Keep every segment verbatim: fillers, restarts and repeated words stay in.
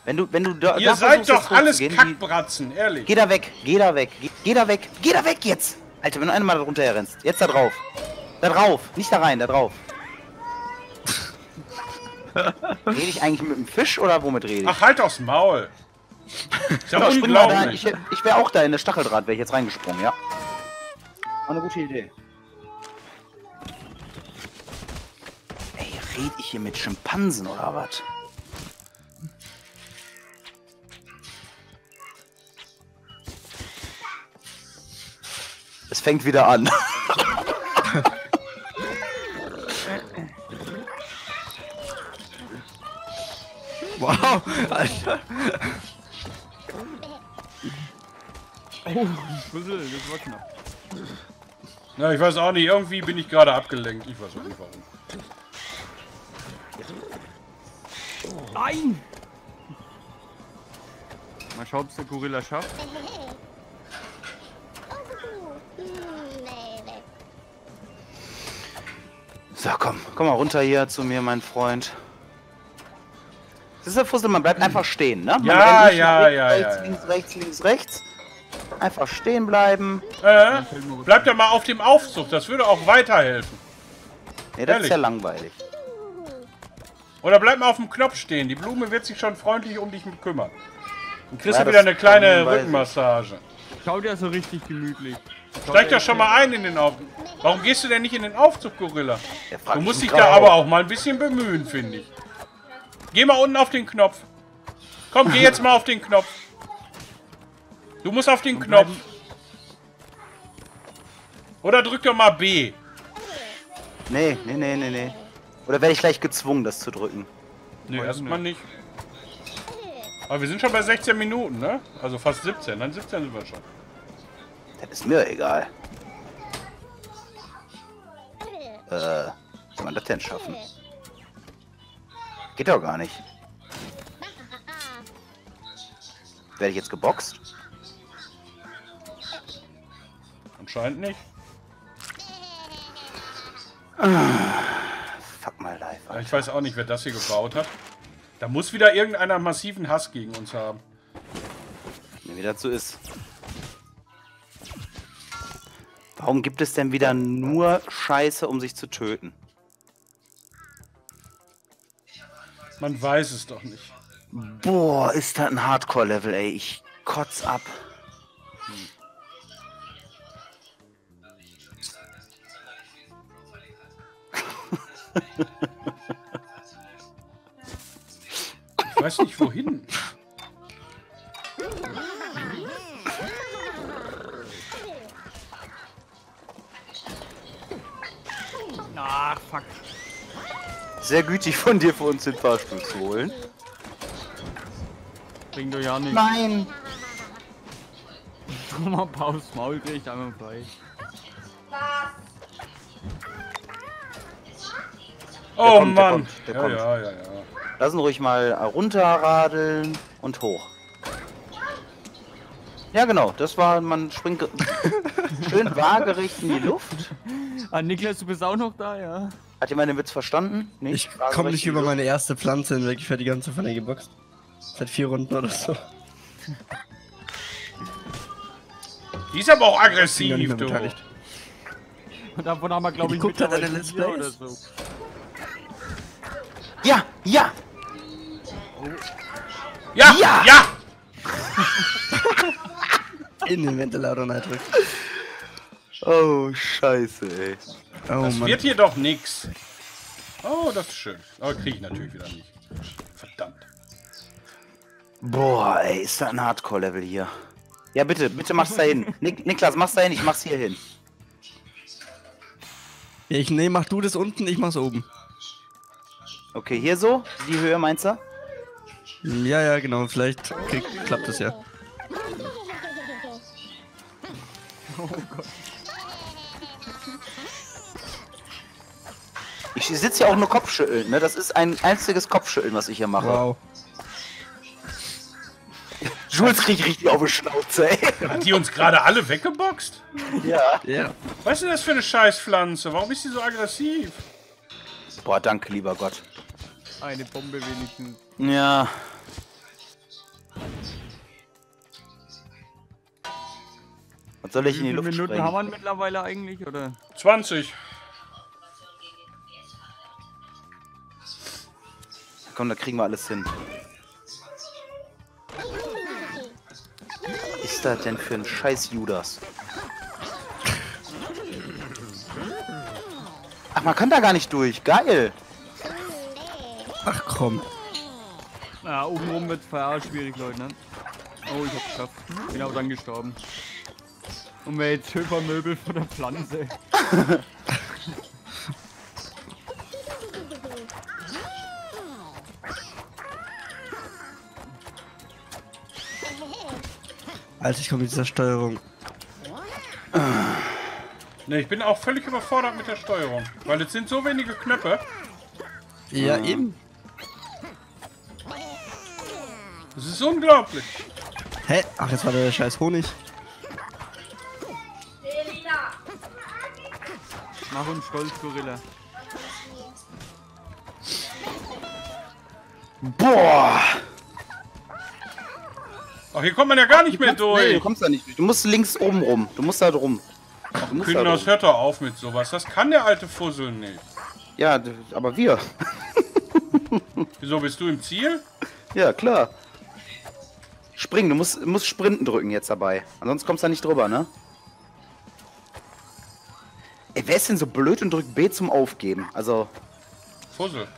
Wenn du, wenn du da, Ihr da seid doch alles gehen, Kackbratzen, ehrlich. Geh da weg, geh da weg, geh, geh da weg, geh da weg jetzt! Alter, wenn du einmal da runter rennst. Jetzt da drauf. Da drauf, nicht da rein, da drauf. Rede ich eigentlich mit dem Fisch oder womit rede ich? Ach, halt aufs Maul. Ist ja Doch, spring mal da. unglaublich. Ich, ich wäre auch da in der Stacheldraht, wäre ich jetzt reingesprungen, ja. War eine gute Idee. Ey, rede ich hier mit Schimpansen oder was? Es fängt wieder an. Wow, Alter. Oh, Schlüssel, das war knapp. Na, ich weiß auch nicht, irgendwie bin ich gerade abgelenkt. Ich weiß auch nicht warum. Nein! Mal schauen, ob es der Gorilla schafft. So, komm, komm mal runter hier zu mir, mein Freund. Das ist der Fussel, man bleibt einfach stehen, ne? Man Ja, rennt nicht ja, nach ja, rechts, ja, links, rechts, links, rechts. Einfach stehen bleiben. Äh, bleibt doch mal auf dem Aufzug, das würde auch weiterhelfen. Nee, das Ehrlich? ist ja langweilig. Oder bleib mal auf dem Knopf stehen, die Blume wird sich schon freundlich um dich kümmern. Dann kriegst Ja, du wieder das eine kleine kann- weiß ich. Rückenmassage. Schaut ja so richtig gemütlich. Steig doch schon mal ein in den Aufzug. Warum gehst du denn nicht in den Aufzug, Gorilla? Der fragt Du musst mich dich da gerade aber auch. auch mal ein bisschen bemühen, finde ich. Geh mal unten auf den Knopf. Komm, geh jetzt mal auf den Knopf. Du musst auf den Knopf. Oder drück doch mal B. Nee, nee, nee, nee, nee. Oder werde ich gleich gezwungen, das zu drücken? Nee, erstmal nicht. Aber wir sind schon bei sechzehn Minuten, ne? Also fast siebzehn. Dann siebzehn sind wir schon. Das ist mir egal. Äh, wie soll man das denn schaffen? Geht doch gar nicht. Werde ich jetzt geboxt? Anscheinend nicht. Fuck my life, Ja, Alter. ich weiß auch nicht, wer das hier gebaut hat. Da muss wieder irgendeiner massiven Hass gegen uns haben. Wie das so ist. Warum gibt es denn wieder nur Scheiße, um sich zu töten? Man weiß es doch nicht. Boah, ist das ein Hardcore-Level, ey. Ich kotz ab. Ich weiß nicht wohin. Ach, fuck. Sehr gütig von dir, für uns den Fahrstuhl zu holen. Bringt doch ja nichts. Nein! Mal Pause, Maul kriegt einmal frei. Oh kommt, der Mann. kommt, der ja, kommt. ja, ja, ja. Lass ihn ruhig mal runterradeln und hoch. Ja, genau. Das war, man springt ge- schön waagerecht in die Luft. Ah, Niklas, du bist auch noch da, ja? Hat jemand den Witz verstanden? Ich Waagerecht komme nicht in die über Luft. meine erste Pflanze hinweg. Ich werde die ganze von der geboxt. Seit vier Runden oder so. Die ist aber auch Bin gar nicht aggressiv, mehr du. beteiligt. Und davon haben wir, glaube ich, Guckt er deine mittlerweile Let's vier Plays? oder so. Ja, ja! Ja, Ja! ja! In den Ventilator reindrückt. Oh, scheiße, ey. Oh Das Mann. wird hier doch nix. Oh, das ist schön. Aber kriege ich natürlich wieder nicht. Verdammt. Boah, ey, ist das ein Hardcore-Level hier. Ja, bitte, bitte mach's da hin. Nik Niklas, mach's da hin, ich mach's hier hin. Ja, ich, nee, mach du das unten, ich mach's oben. Okay, hier so? Die Höhe meinst du? Ja, ja, genau. Vielleicht krieg, klappt es ja. Ich sitze hier auch nur Kopfschütteln, ne? Das ist ein einziges Kopfschütteln, was ich hier mache. Wow. Jules kriegt richtig auf die Schnauze, ey. Hat die uns gerade alle weggeboxt? Ja. Ja. Was ist denn das für eine Scheißpflanze? Warum ist die so aggressiv? Boah, danke, lieber Gott. Eine Bombe wenigstens. Ja. Was soll ich in Wie die viele Luft Minuten sprengen? haben wir mittlerweile eigentlich, oder? zwanzig. Komm, da kriegen wir alles hin. Was ist das denn für ein scheiß Judas? Ach, man kann da gar nicht durch. Geil. Ach komm. Ja, obenrum wird es schwierig, Leute, ne? Oh, ich hab's geschafft. Bin aber dann gestorben. Und mir jetzt Höfermöbel von der Pflanze. Alter, ich komme mit dieser Steuerung. Ne, ich bin auch völlig überfordert mit der Steuerung. Weil es sind so wenige Knöpfe. Ja, eben. Das ist unglaublich. Hä? Ach, jetzt war der scheiß Honig. Mach uns stolz, Gorilla. Boah. Ach, hier kommt man ja gar nicht mehr Nee, du durch. kommst da nicht durch. Du musst links oben rum. Du musst da drum. Du musst da Kühners, drum. hört doch auf mit sowas. Das kann der alte Fussel nicht. Ja, d- aber wir. Wieso, bist du im Ziel? Ja, klar. Springen, du musst, musst Sprinten drücken jetzt dabei. Ansonsten kommst du da nicht drüber, ne? Ey, wer ist denn so blöd und drückt B zum Aufgeben? Also, Fussel.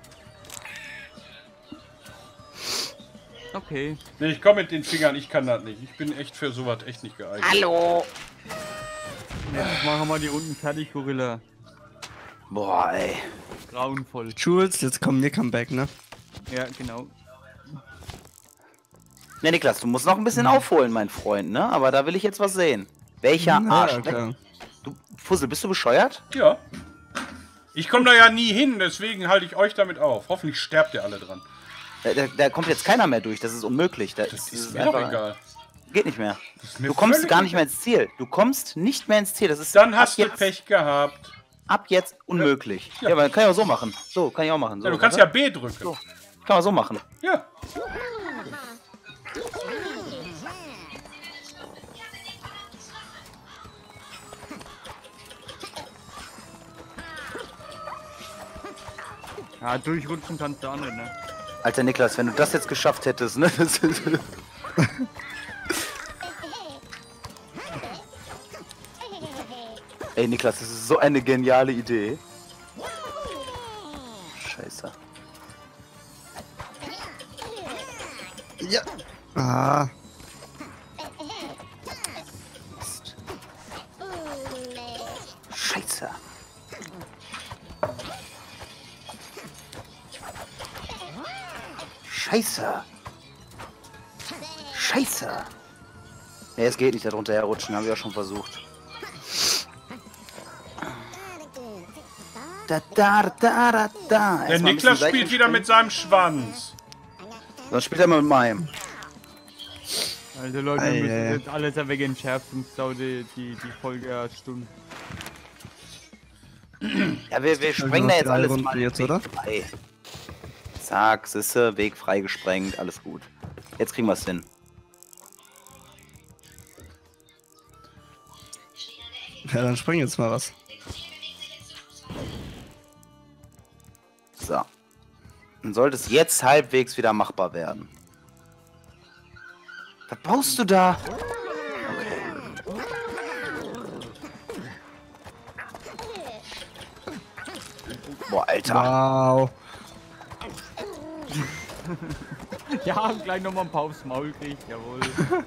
Okay. Ne, ich komme mit den Fingern, ich kann das nicht. Ich bin echt für sowas echt nicht geeignet. hallo. Jetzt machen wir die unten fertig, Gorilla. Boah, ey. Grauenvoll. Jules, jetzt kommen wir Comeback, ne? Ja, genau. Ne, Niklas, du musst noch ein bisschen aufholen, mein Freund, ne? Aber da will ich jetzt was sehen. Welcher Na, Arsch? okay. Du, Fussel, bist du bescheuert? Ja. Ich komme da ja nie hin, deswegen halte ich euch damit auf. Hoffentlich sterbt ihr alle dran. Da, da, da kommt jetzt keiner mehr durch, das ist unmöglich. Da Das ist, ist ist mir doch einfach- egal. Geht nicht mehr. Das ist mir Du kommst völlig gar nicht egal. mehr ins Ziel. Du kommst nicht mehr ins Ziel. Das ist Dann ab hast du jetzt, Pech gehabt. ab jetzt unmöglich. Ja. Ja, aber kann ich auch so machen. So, kann ich auch machen. So, Ja, du kannst ja oder? B drücken. So. Kann man so machen. Ja. Ja, durchrutschen kannst du auch nicht, ne? Alter Niklas, wenn du das jetzt geschafft hättest, ne? Das ist Ey Niklas, das ist so eine geniale Idee. Scheiße. Ja. Ah. Mist. Scheiße. Scheiße. Scheiße. Nee, es geht nicht, da drunter herrutschen, haben wir ja schon versucht. Da, da, da, da, da. Der Erstmal ein Niklas bisschen spielt wieder mit seinem Schwanz. Dann spielt er mal mit meinem. Also Leute, Ei, wir müssen ei, ei. jetzt alles ja weg entschärfen, sonst dauert die, die, die Folge ja Stunden. Ja, wir, wir sprengen noch da jetzt drei alles Runden mal jetzt, Weg oder? frei. Zack, Sisse, Weg frei gesprengt, alles gut. Jetzt kriegen wir es hin. Ja, dann spring jetzt mal was. So. Dann sollte es jetzt halbwegs wieder machbar werden. Was baust du da? Okay. Boah, Alter. Wow. Ja, und gleich nochmal ein paar aufs Maul kriegt, jawohl.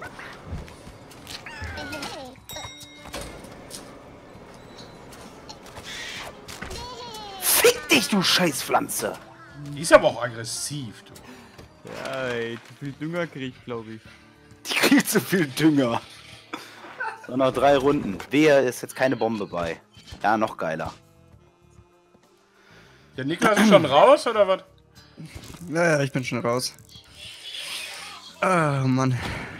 Fick dich, du Scheißpflanze. Die ist aber auch aggressiv, du. Ja, ey, zu viel Dünger kriegt, glaube ich. Die kriegt zu viel Dünger. So, noch drei Runden. Wehe, ist jetzt keine Bombe bei. Ja, noch geiler. Der Niklas ist schon raus, oder was? Ja, ja, ich bin schon raus. Oh Mann.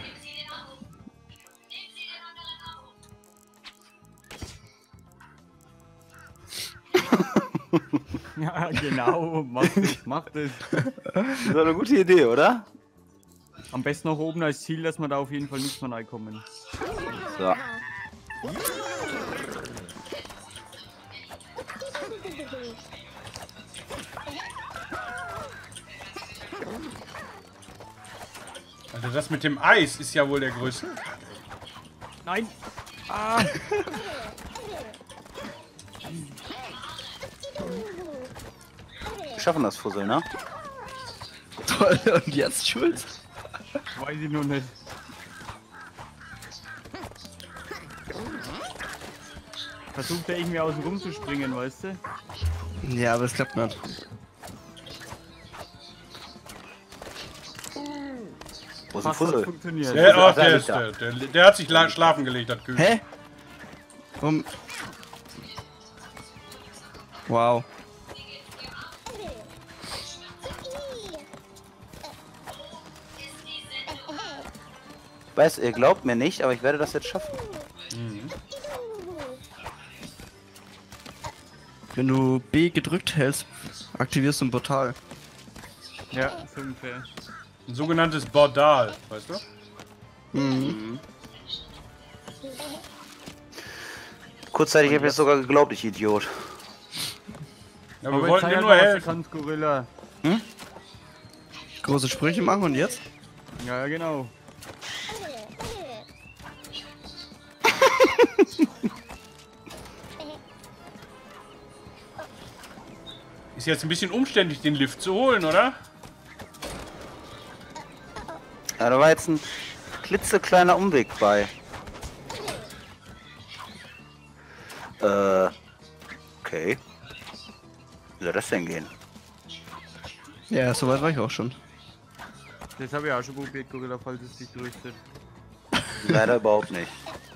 Ja, genau, macht es, macht es. Das ist eine gute Idee, oder? Am besten noch oben als Ziel, dass wir da auf jeden Fall nicht mehr reinkommen. So. Also das mit dem Eis ist ja wohl der größte. Nein! Ah! Wir schaffen das Fussel, ne? Toll, und jetzt Schuld? Weiß ich noch nicht. Versucht er irgendwie außen rumzuspringen, weißt du? Ja, aber es klappt nicht. Wo ist ein Fast hat Fussel? funktioniert. Der, oh, Ach, da der, liegt ist, er. der, der, der hat sich la- schlafen gelegt, hat Küken. Hä? Warum? Wow. Ich weiß, ihr glaubt mir nicht, aber ich werde das jetzt schaffen. Mhm. Wenn du B gedrückt hältst, aktivierst du ein Portal. Ja, so ungefähr. Ein sogenanntes Bordal, weißt du? Mhm. Kurzzeitig habe ich es sogar geglaubt, ich Idiot. Ja, wir Aber wollten zeig dir halt nur mal, was du helfen. kannst, Gorilla. Große Sprüche machen und jetzt? Ja, ja, genau. Ist jetzt ein bisschen umständlich, den Lift zu holen, oder? Ja, da war jetzt ein klitzekleiner Umweg bei. Äh. Okay. Wie soll das denn gehen? Ja, soweit war ich auch schon. Das habe ich auch schon probiert, Gorilla, falls es dich tröstet. Leider überhaupt nicht.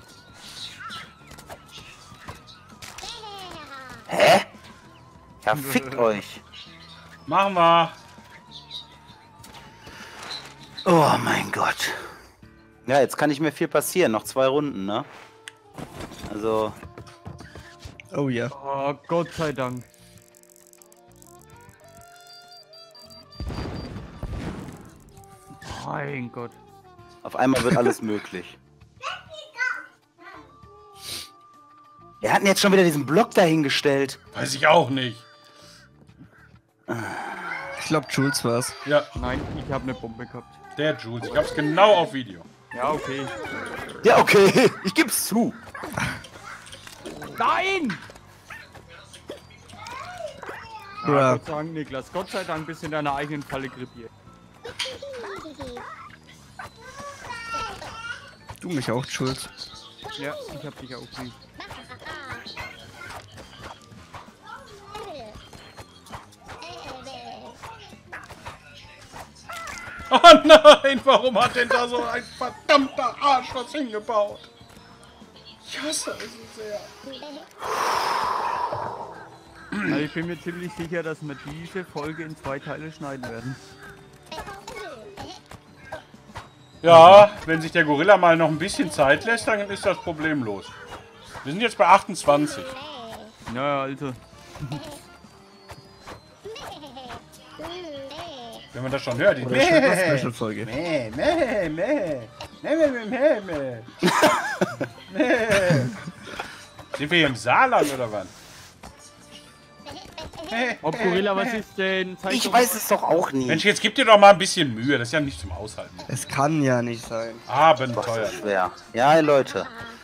Hä? Ja, fickt euch. Machen wir. Oh mein Gott. Ja, jetzt kann nicht mehr viel passieren. Noch zwei Runden, ne? Also. Oh ja. Oh, Gott sei Dank. Mein Gott. Auf einmal wird alles möglich. Wir hatten jetzt schon wieder diesen Block dahingestellt. Weiß ich auch nicht. Ich glaube, Jules war's. Ja, Nein, ich habe eine Bombe gehabt. der Jules. Ich hab's genau auf Video. Ja, okay. Ja, okay. Ich geb's zu. Nein! Ja. Ja, Gott sei Dank, Niklas. Gott sei Dank bist du in deiner eigenen Falle krepiert. Du mich auch, Jules. Ja, ich hab dich auch lieb. Oh nein, warum hat denn da so ein verdammter Arsch was hingebaut? Ich hasse es so sehr. Also ich bin mir ziemlich sicher, dass wir diese Folge in zwei Teile schneiden werden. Ja, wenn sich der Gorilla mal noch ein bisschen Zeit lässt, dann ist das problemlos. Wir sind jetzt bei achtundzwanzig. Naja, also. Wenn man das schon hört. Die Oder Special-Folge. Meh, meh, meh. Meh, meh, meh, meh, meh. Meh. Sind wir hier im Saarland oder was? Ob Gorilla, was ist denn? Zeig Ich doch- weiß es doch auch nie. Mensch, jetzt gib dir doch mal ein bisschen Mühe. Das ist ja nicht zum Aushalten. Es kann ja nicht sein. Boah, Abenteuer. ist das schwer. Ja, Leute.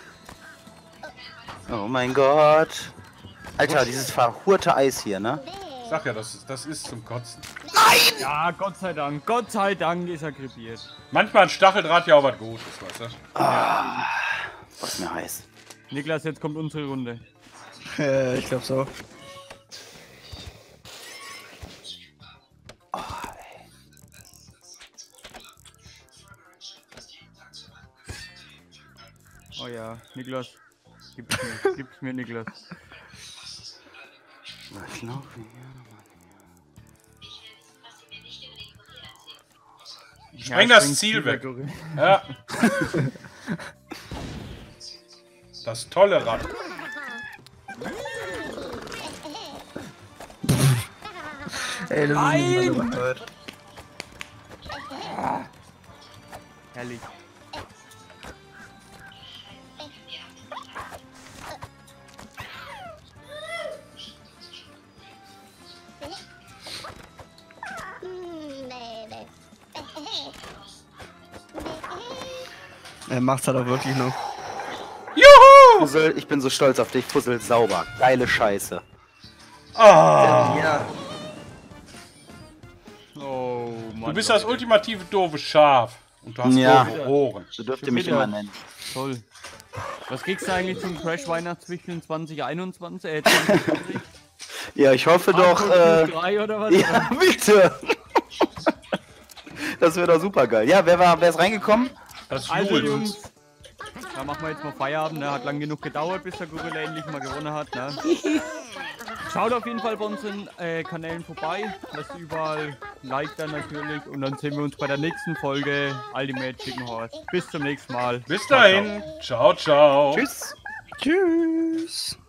Oh mein Gott. Alter, dieses verhurte Eis hier, ne? Ich sag ja, das ist, das ist zum Kotzen. Ja, Gott sei Dank. Gott sei Dank ist er krepiert. Manchmal ein Stacheldraht ja auch was Gutes, weißt du? Was ist mir heiß. Niklas, jetzt kommt unsere Runde. Äh, ich glaube so. Oh ja, Niklas. Gib's mir, gib's mir, Niklas. Ich laufe hier. Spreng das spreng's Ziel lieber, weg. Gorilla. Ja. Das tolle Rad. Ey, das Nein! ist nicht mal Herrlich. Er macht's halt auch wirklich noch. Juhu! Fussel, ich bin so stolz auf dich. Fussel sauber. Geile Scheiße. Ah, Ja. Oh, Mann. du bist das ultimative doofe Schaf. Und du hast Ja. doofe Ohren. So dürft ihr Schon mich wieder. immer nennen. Toll. Was kriegst du eigentlich zum Crash Weihnachtswichteln zwanzig einundzwanzig? Äh, zwanzig zwanzig? Ja, ich hoffe doch. Äh, drei oder was? ja, bitte. Das wäre doch super geil. Ja, wer war, wer ist reingekommen? Das ist Also Jules. Jungs, da machen wir jetzt mal Feierabend. Ne? Hat lang genug gedauert, bis der Gorilla endlich mal gewonnen hat. Ne? Schaut auf jeden Fall bei unseren äh, Kanälen vorbei. Lasst überall ein Like da natürlich. Und dann sehen wir uns bei der nächsten Folge Ultimate Chicken Horse. Bis zum nächsten Mal. Bis dahin. Ciao, ciao. Tschüss. Tschüss.